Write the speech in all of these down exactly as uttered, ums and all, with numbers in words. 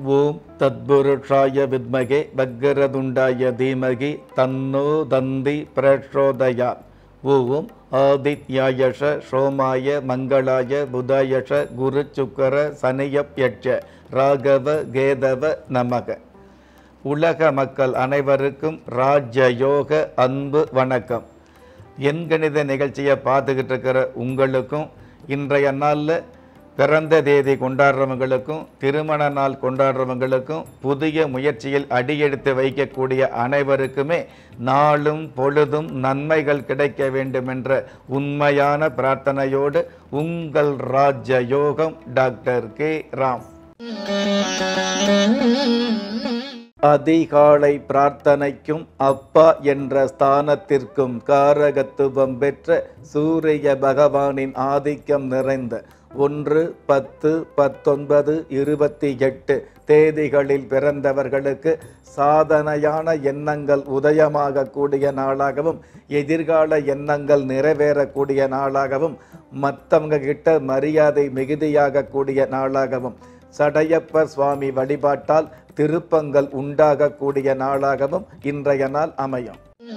ஓம் தத்புருஷாய வித்மகே வக்கரதுண்டாய தீமகி தன்னோ தந்தி பிரச்சோதயாத். ஓம் ஆதித்யாயஷ சோமாய மங்களாய புதாயஷ குரு சுக்கர சனியப்யட்ச ராகவ கேதவ நமக. உலக மக்கள் அனைவருக்கும் ராஜயோக அன்பு வணக்கம். எண்கணித நிகழ்ச்சியை பார்த்துக்கிட்டு இருக்கிற உங்களுக்கும், இன்றைய நாளில் பிறந்த தேதி கொண்டாடுறவங்களுக்கும், திருமண நாள் கொண்டாடுறவங்களுக்கும், புதிய முயற்சியில் அடியெடுத்து வைக்கக்கூடிய அனைவருக்குமே நாளும் பொழுதும் நன்மைகள் கிடைக்க வேண்டும் என்ற உண்மையான பிரார்த்தனையோடு உங்கள் ராஜயோகம் டாக்டர் கே ராம். அதிகாலை பிரார்த்தனைக்கும் அப்பா என்ற ஸ்தானத்திற்கும் காரகத்துவம் பெற்ற சூரிய பகவானின் ஆதிக்கம் நிறைந்த ஒன்று பத்து பத்தொன்பது இருபத்தி எட்டு தேதிகளில் பிறந்தவர்களுக்கு சாதனையான எண்ணங்கள் உதயமாகக்கூடிய நாளாகவும், எதிர்கால எண்ணங்கள் நிறைவேறக்கூடிய நாளாகவும், மற்றவங்க கிட்ட மரியாதை மிகுதியாகக்கூடிய நாளாகவும், சடையப்ப சுவாமி வழிபாட்டால் திருப்பங்கள் உண்டாகக்கூடிய நாளாகவும் இன்றைய நாள் அமையும்.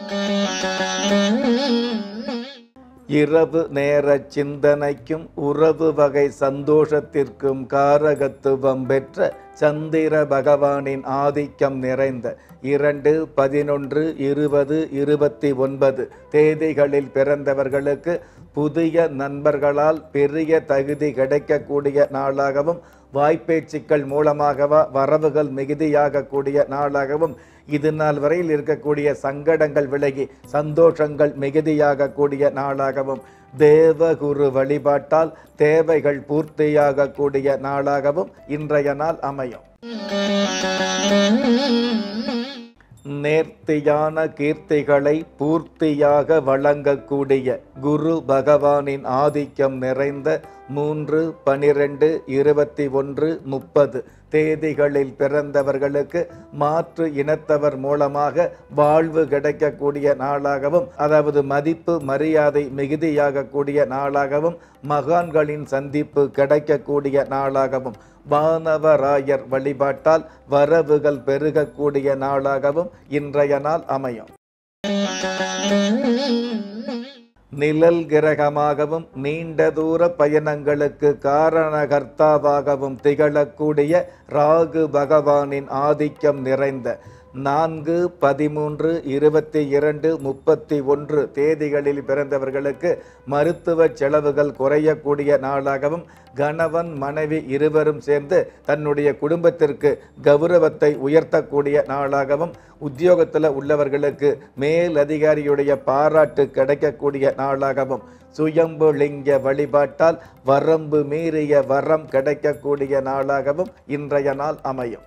இரவு நேர சிந்தனைக்கும் உறவு வகை சந்தோஷத்திற்கும் காரகத்துவம் பெற்ற சந்திர பகவானின் ஆதிக்கம் நிறைந்த இரண்டு பதினொன்று இருபது இருபத்தி ஒன்பது தேதிகளில் பிறந்தவர்களுக்கு புதிய நண்பர்களால் பெரிய தகுதி கிடைக்கக்கூடிய நாளாகவும், வாய்ப்பேச்சுக்கள் மூலமாகவா வரவுகள் மிகுதியாகக்கூடிய நாளாகவும், இது நாள் வரையில் இருக்கக்கூடிய சங்கடங்கள் விலகி சந்தோஷங்கள் மிகுதியாகக்கூடிய நாளாகவும், தேவகுரு வழிபாட்டால் தேவைகள் பூர்த்தியாகக்கூடிய நாளாகவும் இன்றைய நாள் அமையும். நேர்த்தியான கீர்த்திகளை பூர்த்தியாக வழங்கக்கூடிய குரு பகவானின் ஆதிக்கம் நிறைந்த மூன்று பனிரெண்டு இருபத்தி ஒன்று முப்பது தேதிகளில் பிறந்தவர்களுக்கு மாற்று இனத்தவர் மூலமாக வாழ்வு கிடைக்கக்கூடிய நாளாகவும், அதாவது மதிப்பு மரியாதை மிகுதியாகக்கூடிய நாளாகவும், மகான்களின் சந்திப்பு கிடைக்கக்கூடிய நாளாகவும், வானவராயர் வழிபாட்டால் வரவுகள் பெருகக்கூடிய நாளாகவும் இன்றைய நாள் அமையும். நிழல் கிரகமாகவும் நீண்ட தூர பயணங்களுக்கு காரணகர்த்தாவாகவும் திகழக்கூடிய ராகு பகவானின் ஆதிக்கம் நிறைந்த நான்கு பதிமூன்று இருபத்தி இரண்டு முப்பத்தி ஒன்று தேதிகளில் பிறந்தவர்களுக்கு மருத்துவ செலவுகள் குறையக்கூடிய நாளாகவும், கணவன் மனைவி இருவரும் சேர்ந்து தன்னுடைய குடும்பத்திற்கு கௌரவத்தை உயர்த்தக்கூடிய நாளாகவும், உத்தியோகத்தில் உள்ளவர்களுக்கு மேல் அதிகாரியுடைய பாராட்டு கிடைக்கக்கூடிய நாளாகவும், சுயம்பு லிங்க வழிபாட்டால் வரம்பு மீறிய வரம் கிடைக்கக்கூடிய நாளாகவும் இன்றைய நாள் அமையும்.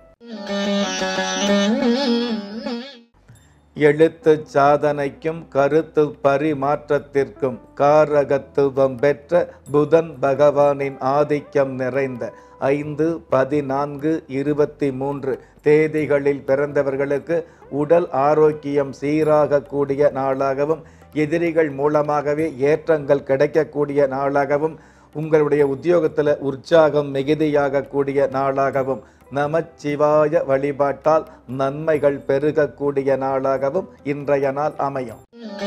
எழுத்து சாதனைக்கும் கருத்து பரிமாற்றத்திற்கும் காரகத்துவம் பெற்ற புதன் பகவானின் ஆதிக்கம் நிறைந்த ஐந்து பதினான்கு இருபத்தி மூன்று தேதிகளில் பிறந்தவர்களுக்கு உடல் ஆரோக்கியம் சீராகக்கூடிய நாளாகவும், எதிரிகள் மூலமாகவே ஏற்றங்கள் கிடைக்கக்கூடிய நாளாகவும், உங்களுடைய உத்தியோகத்தில் உற்சாகம் மிகுதியாகக்கூடிய நாளாகவும், நமச்சிவாய வழிபாட்டால் நன்மைகள் பெருகக்கூடிய நாளாகவும் இன்றைய நாள் அமையும்.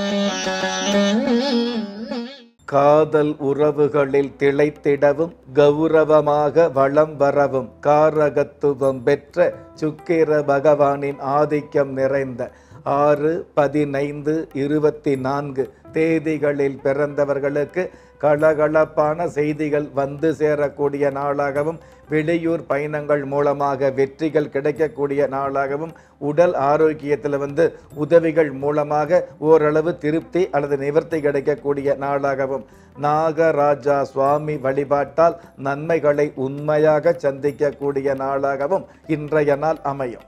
காதல் உறவுகளில் திளைத்திடவும் கௌரவமாக வளம் வரவும் காரகத்துவம் பெற்ற சுக்கிர பகவானின் ஆதிக்கம் நிறைந்த ஆறு பதினைந்து இருபத்தி நான்கு தேதிகளில் பிறந்தவர்களுக்கு கலகலப்பான செய்திகள் வந்து சேரக்கூடிய நாளாகவும், வெளியூர் பயணங்கள் மூலமாக வெற்றிகள் கிடைக்கக்கூடிய நாளாகவும், உடல் ஆரோக்கியத்தில் வந்து உதவிகள் மூலமாக ஓரளவு திருப்தி அல்லது நிவர்த்தி கிடைக்கக்கூடிய நாளாகவும், நாகராஜா சுவாமி வழிபாட்டால் நன்மைகளை உண்மையாக சந்திக்கக்கூடிய நாளாகவும் இன்றைய நாள் அமையும்.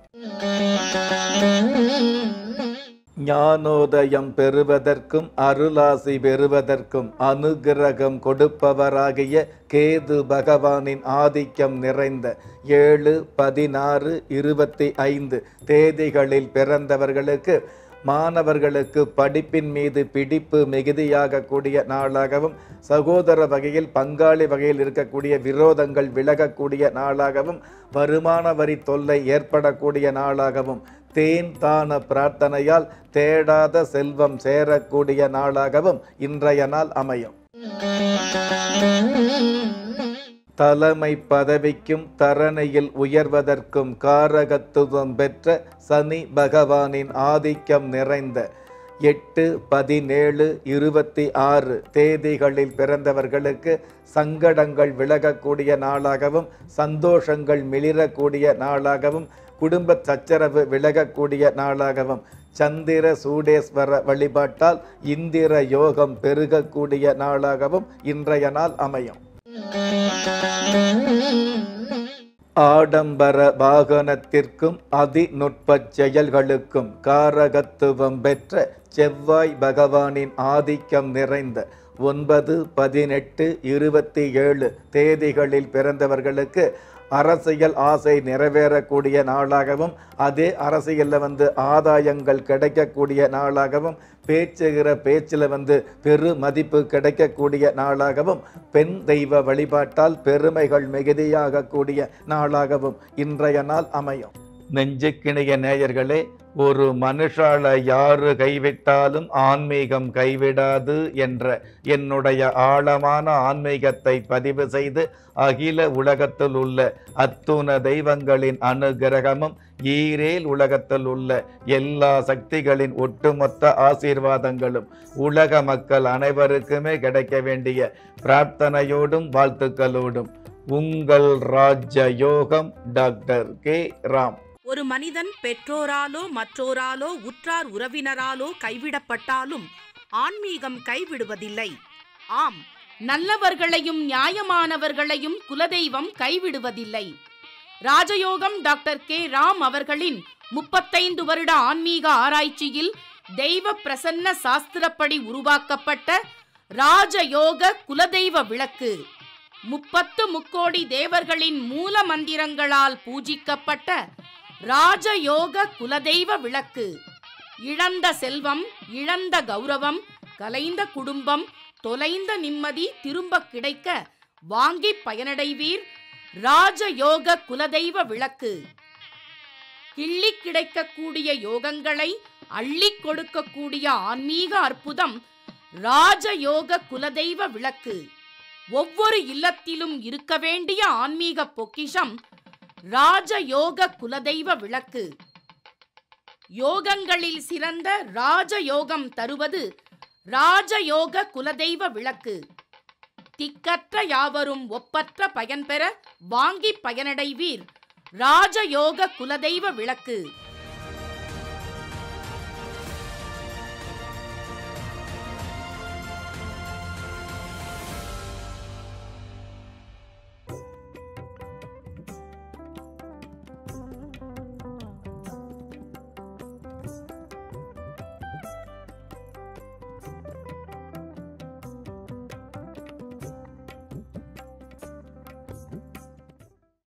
ஞானோதயம் பெறுவதற்கும் அருளாசி பெறுவதற்கும் அனுகிரகம் கொடுப்பவராகிய கேது பகவானின் ஆதிக்கம் நிறைந்த ஏழு பதினாறு இருபத்தி ஐந்து தேதிகளில் பிறந்தவர்களுக்கு மாணவர்களுக்கு படிப்பின் மீது பிடிப்பு மிகுதியாகக்கூடிய நாளாகவும், சகோதர வகையில் பங்காளி வகையில் இருக்கக்கூடிய விரோதங்கள் விலகக்கூடிய நாளாகவும், வருமான வரி தொல்லை ஏற்படக்கூடிய நாளாகவும், தேன் தான பிரார்த்தனையால் தேடாத செல்வம் சேரக்கூடிய நாளாகவும் இன்றைய நாள் அமையும். தலைமை பதவிக்கும் தரணியில் உயர்வதற்கும் காரகத்துவம் பெற்ற சனி பகவானின் ஆதிக்கம் நிறைந்த எட்டு பதினேழு இருபத்தி ஆறு தேதிகளில் பிறந்தவர்களுக்கு சங்கடங்கள் விலகக்கூடிய நாளாகவும், சந்தோஷங்கள் மிளிரக்கூடிய நாளாகவும், குடும்ப சச்சரவு விலகக்கூடிய நாளாகவும், சந்திர சூடேஸ்வர வழிபாட்டால் இந்திர யோகம் பெருகக்கூடிய நாளாகவும் இன்றைய நாள் அமையும். ஆடம்பர வாகனத்திற்கும் அதிநுட்ப செயல்களுக்கும் காரகத்துவம் பெற்ற செவ்வாய் பகவானின் ஆதிக்கம் நிறைந்த ஒன்பது பதினெட்டு இருபத்தி ஏழு தேதிகளில் பிறந்தவர்களுக்கு அரசியல் ஆசை நிறைவேறக்கூடிய நாளாகவும், அதே அரசியலில் வந்து ஆதாயங்கள் கிடைக்கக்கூடிய நாளாகவும், பேச்சுகிற பேச்சில் வந்து பெரு மதிப்பு கிடைக்கக்கூடிய நாளாகவும், பெண் தெய்வ வழிபாட்டால் பெருமைகள் மிகுதியாகக்கூடிய நாளாகவும் இன்றைய நாள் அமையும். நெஞ்சுக்கிணைய நேயர்களே, ஒரு மனுஷால யாரு கைவிட்டாலும் ஆன்மீகம் கைவிடாது என்ற என்னுடைய ஆழமான ஆன்மீகத்தை பதிவு செய்து அகில உலகத்தில் உள்ள அத்துண தெய்வங்களின் அனுகிரகமும் ஈரேல் உலகத்தில் உள்ள எல்லா சக்திகளின் ஒட்டுமொத்த ஆசீர்வாதங்களும் உலக மக்கள் அனைவருக்குமே கிடைக்க வேண்டிய பிரார்த்தனையோடும் வாழ்த்துக்களோடும் உங்கள் ராஜயோகம் டாக்டர் கே ராம். ஒரு மனிதன் பெற்றோராலோ மற்றோராலோ உற்றார் உறவினராலோ கைவிடப்பட்டாலும் ஆன்மீகம் கைவிடுவதில்லை. ஆம், நல்லவர்களையும் நியாயமானவர்களையும் குலதெய்வம் கைவிடுவதில்லை. ராஜயோகம் டாக்டர் கே ராம் அவர்களின் முப்பத்தைந்து வருட ஆன்மீக ஆராய்ச்சியில் தெய்வ பிரசன்ன சாஸ்திரப்படி உருவாக்கப்பட்ட ராஜயோக குலதெய்வ விளக்கு, முப்பத்து முக்கோடி தேவர்களின் மூல மந்திரங்களால் பூஜிக்கப்பட்ட ராஜயோக குலதெய்வ விளக்கு, இழந்த செல்வம், இழந்த கௌரவம், கலைந்த குடும்பம், தொலைந்த நிம்மதி திரும்ப கிடைக்க வாங்கி பயனடைவீர். ராஜயோக குலதெய்வ விளக்கு கிள்ளி கிடைக்கக்கூடிய யோகங்களை அள்ளி கொடுக்கக்கூடிய ஆன்மீக அற்புதம் ராஜயோக குலதெய்வ விளக்கு. ஒவ்வொரு இல்லத்திலும் இருக்க வேண்டிய ஆன்மீக பொக்கிஷம் ராஜயோக குலதெய்வ விளக்கு. யோகங்களில் சிறந்த ராஜயோகம் தருவது ராஜயோக குலதெய்வ விளக்கு. திக்கற்ற யாவரும் ஒப்பற்ற பயன்பெற வாங்கி பயனடைவீர். ராஜயோக குலதெய்வ விளக்கு.